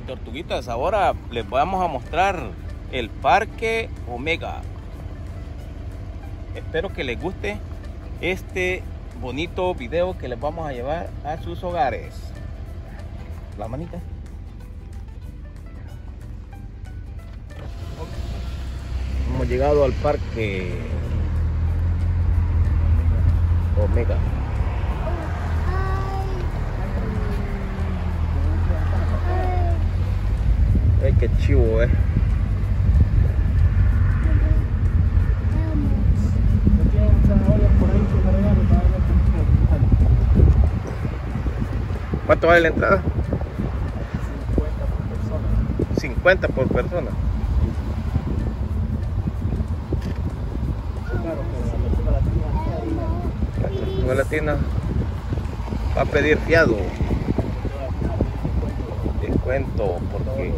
Tortuguitas, ahora les vamos a mostrar el Parque Omega. Espero que les guste este bonito video que les vamos a llevar a sus hogares. La manita. Hemos llegado al Parque Omega. Ay, qué chivo, ¿Cuánto vale la entrada? 50 por persona. La tortuga latina va a pedir fiado. Descuento porque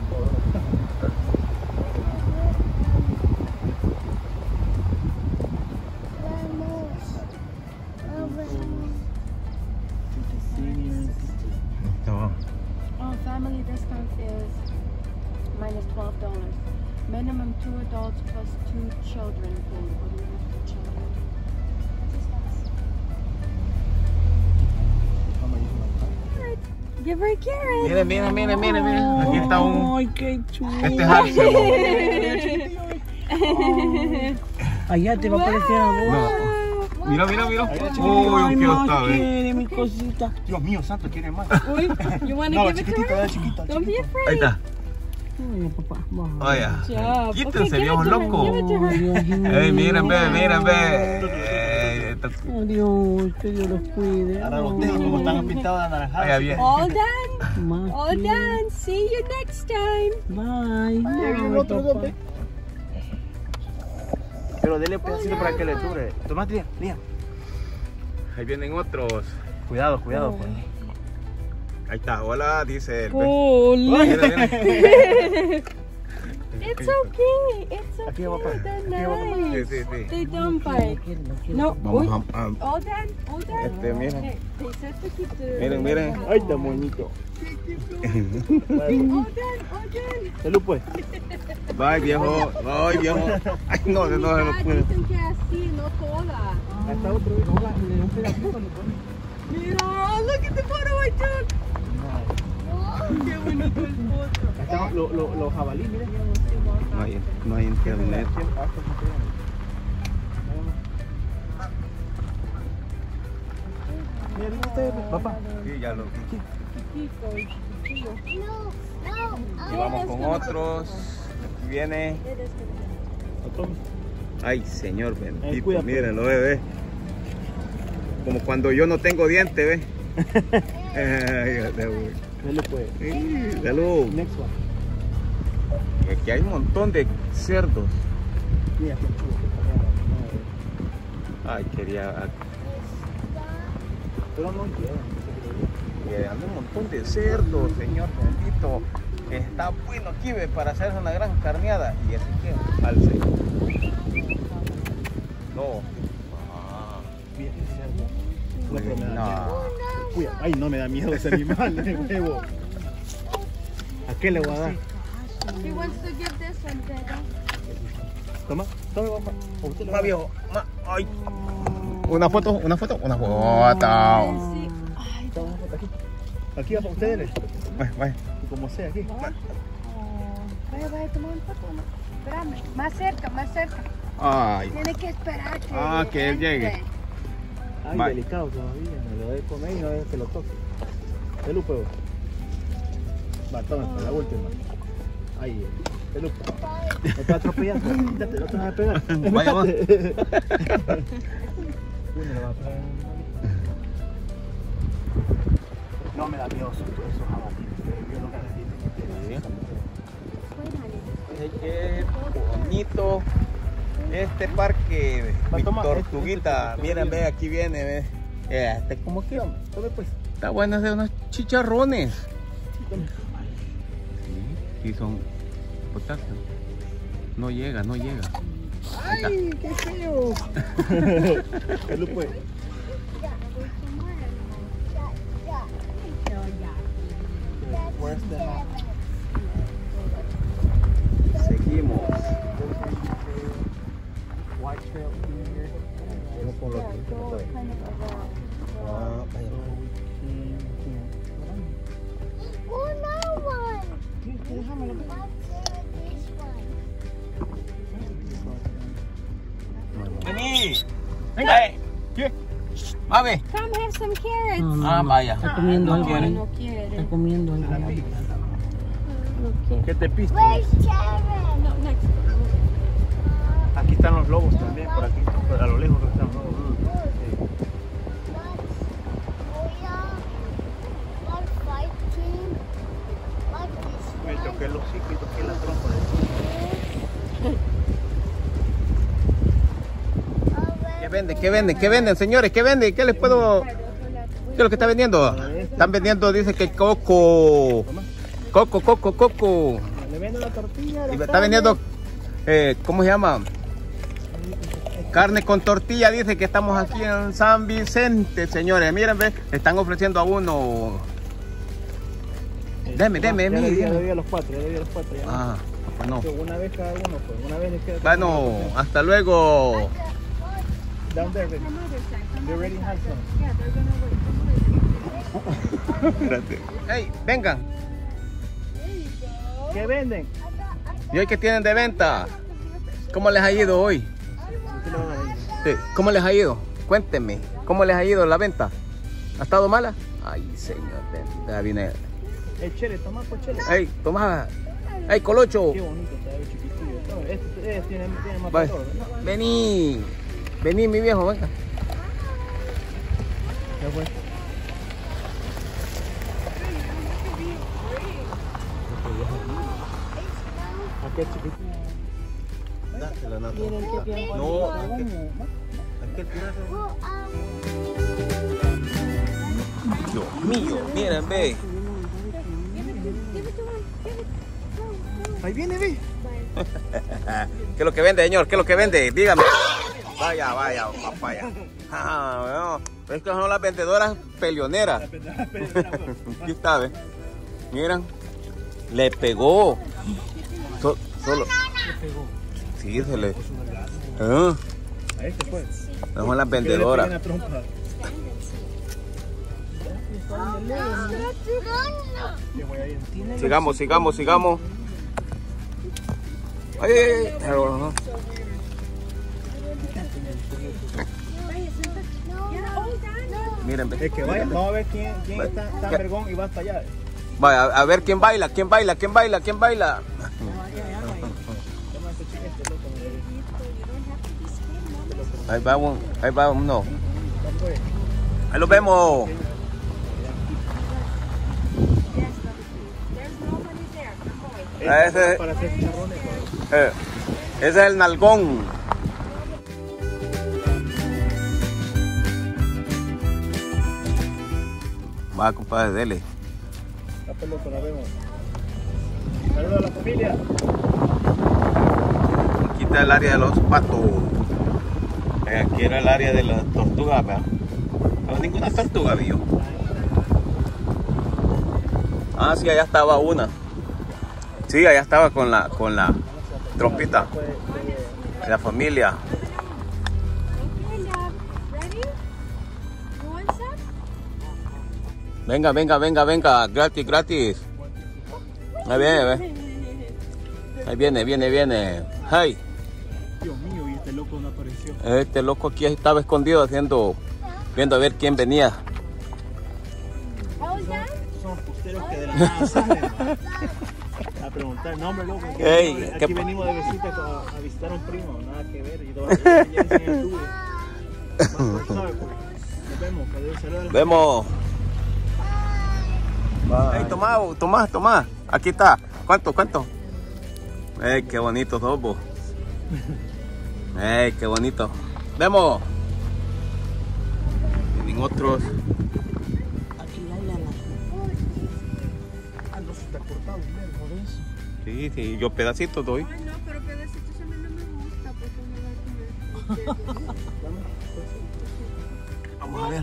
family discount is minus $12. Minimum 2 adults plus 2 children. What do we have for children? Give her a carrot. Miren. Aquí está un... Ay, qué chulo. Este es Hansel. Allá te va a aparecer a vos. No. Mira. Uy, Ay, qué más está, quiere, mi cosita. Dios mío, santo, quiere más. Uy, you want to No, give it to her? chiquita. Don't be afraid. Ahí está. Ay, papá, vamos. Oye, Job. quítense, Okay, viejos give it to her, locos. give it to her. Ey, miren, ve. Adiós, que Dios los cuide. Ahora los dedos como están pintados de anaranjado. Vaya bien. All done. Más All quiere. done. See you next time. Bye. Viene otro, Papá. ¿dónde? Pero dele un pedacito para que le dure. Toma, Liam. Ahí vienen otros. Cuidado, pues. Ahí está, hola, dice él. Hola. Mira. It's okay. It's Aquí va, papá. okay. They're Aquí va, papá. nice. Sí. They don't bite. No. Vamos Uy. a... All done. All done. Miren. Okay. They said to keep the... Miren. Ay, está bonito. All done. Salud, pues. Bye, viejo. Ay, no se lo puedo. Dicen que así, no toda. Ahí está otro. Un pedacito le pone. Mira, look at the photo I took. Oh, qué bonito el foto. Ahí están los jabalí, miren. No hay internet. Miren ustedes, papá. Sí, ya lo Chiquito. Y vamos con otros. Aquí viene. Otro. Ay, señor bendito. Cuida, pues. Mírenlo, ve. Como cuando yo no tengo diente, ve. Ay, Dele, pues. sí, salud. Next one. Aquí hay un montón de cerdos. Mira, qué chulo. Ay, quería. Pero no quiero. Anda un montón de cerdos, señor bendito. Está bueno aquí, ve, para hacerse una gran carneada. Y así que alce. No. Mira, qué cerdo. No, pero me da No. miedo. Cuida. Ay, no me da miedo ese animal, huevo. ¿A qué le voy a dar? He wants to give this one, Pedro. Toma, papá. ¿A usted le va Más a dar? viejo. Ay. Una foto. Sí. Ay, Toma una foto aquí. Aquí va para ustedes. Vaya. Y como sea, aquí. vaya, toma un foto. Espérame, más cerca. Ay. Tiene que esperar que Que él entre. llegue. Ay, Bye. delicado todavía. Me lo de comer y no se lo toque. Salud, pues. Va, toma, la última. Ahí, salud. No te vas a atropellar. Quítate, no te vas a pegar. Vaya, va. Uno le va a pegar. No me da miedo esos jabalíes. Yo nunca les dije. Qué bonito este parque, mi tortuguita. Miren, ve, aquí viene, ve. Este, ¿cómo que? Tome, pues. Está bueno hacer unos chicharrones. Sí, son potasio. No llega. ¡Ay, qué feo! Salud, pues. Where's the A ver. Come have some carrots. Ah, vaya. Está comiendo algo. quiere. No quiere. Está comiendo algo. No quiere. ¿Qué te piste? No, next. Aquí están los lobos también, por aquí, a lo lejos están los lobos. Me toqué los hocico y toqué la trompa. ¿Qué venden? ¿Qué venden? ¿Qué venden, señores? ¿Qué venden? ¿Qué les puedo...? ¿Qué es lo que está vendiendo? Están vendiendo, dice que coco. Coco. Le vendo la tortilla. Y me está vendiendo, ¿cómo se llama? Carne con tortilla, dice que estamos aquí en San Vicente, señores. Miren, ve, están ofreciendo a uno. Deme. Ya le di a los cuatro, ya. Ah, pues no. Una vez cada uno, pues. Una vez les queda. Bueno, hasta luego. Down there, baby. They already have some. Yeah, they're gonna wait. Espérate. Hey, vengan. ¿Qué venden? ¿Y hoy qué tienen de venta? ¿Cómo les ha ido hoy? ¿Qué le van a vender? Sí, ¿cómo les ha ido? Cuéntenme, ¿cómo les ha ido la venta? ¿Ha estado mala? Ay, señor, ya viene. Chele, toma pues chele. Hey, toma. Hey, Colocho. Qué bonito, está chiquitillo. No, este tiene más Vaya. valor, ¿no? Vení, mi viejo, venga. Ya fue. Aquel chiquitillo. Miren qué bien No, bonito. Dios mío, miren, ve. Ahí viene, ve. ¿Qué es lo que vende, señor? ¿Qué es lo que vende? Dígame. Vaya, papaya. Ah, bueno, estas son las vendedoras peleoneras. Aquí está, ve. Miren, le pegó. Solo. Sí, se le. A este fue. No son las vendedoras. Sigamos. Ay. Miren, ve. Es que vaya, vamos a ver quién está tan vergón y va hasta allá. Vaya, a ver quién baila. Ahí va uno. Ahí lo vemos. Ese Para hacer chicharrones. es el nalgón. Va, compadre, dele. La pelota la vemos. Saludos a la familia. Aquí está el área de los patos. Aquí era el área de las tortugas, ¿verdad? Pero ninguna tortuga vio. Ah, sí, allá estaba una. Sí, allá estaba con la trompita. De la familia. Okay, love. Ready? You want some? Venga. Gratis. Ahí viene. Hey. Dios mío, y este loco no apareció. Este loco aquí estaba escondido viendo a ver quién venía. Son fusteros que de la nada salen, man. A preguntar, no hombre loco, Ey, aquí ¿qué venimos de visita a visitar a un primo, nada que ver, y todavía ya enseñé el tubo. Nos vemos, saludos a la Vemos. Hey, Tomás. Aquí está. ¿Cuánto? Qué bonito sos vos. Qué bonito. Vemos. Tienen otros. Aquí hay la. Ah, no se está cortado, por eso. Sí, yo pedacitos doy. Ay, no, pero pedacitos a mí no me gusta porque me va a comer. Vamos a ver.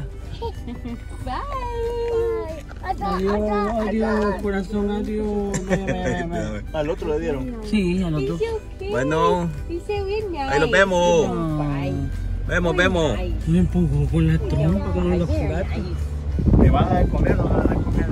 Bye. Adiós, corazón, adiós. Vaya. Al otro le dieron. Sí, a los dos. Bueno, Dice bien nice. ahí los vemos. Vemos. Me pongo con la trompa, como los gatos. ¿Me van a dar de comer o no van a dar de comer?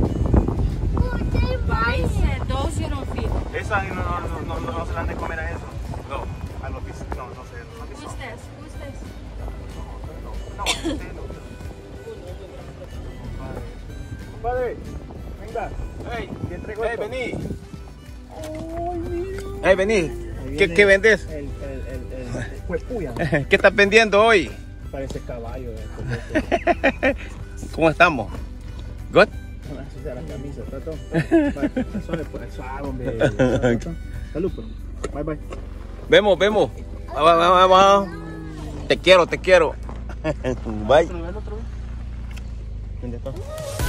Bye, those you don't feed. Esa no se la han de comer a eso. No. A los no sé. Who's this? No, Padre, venga. Hey, ¿Quién entregó hey, esto? vení. Ay, mira. Hey, vení. Ahí ¿Qué viene vendes? El huepuya. ¿Qué estás vendiendo hoy? Parece caballo. ¿Cómo estamos? ¿Good? Así sea la camisa, ¿está todo? Suave, pues, suave, hombre. Salud, pues. Bye, bye. Vemos. Vamos. Te quiero. Bye. ¿Otro vez? ¿Dónde está?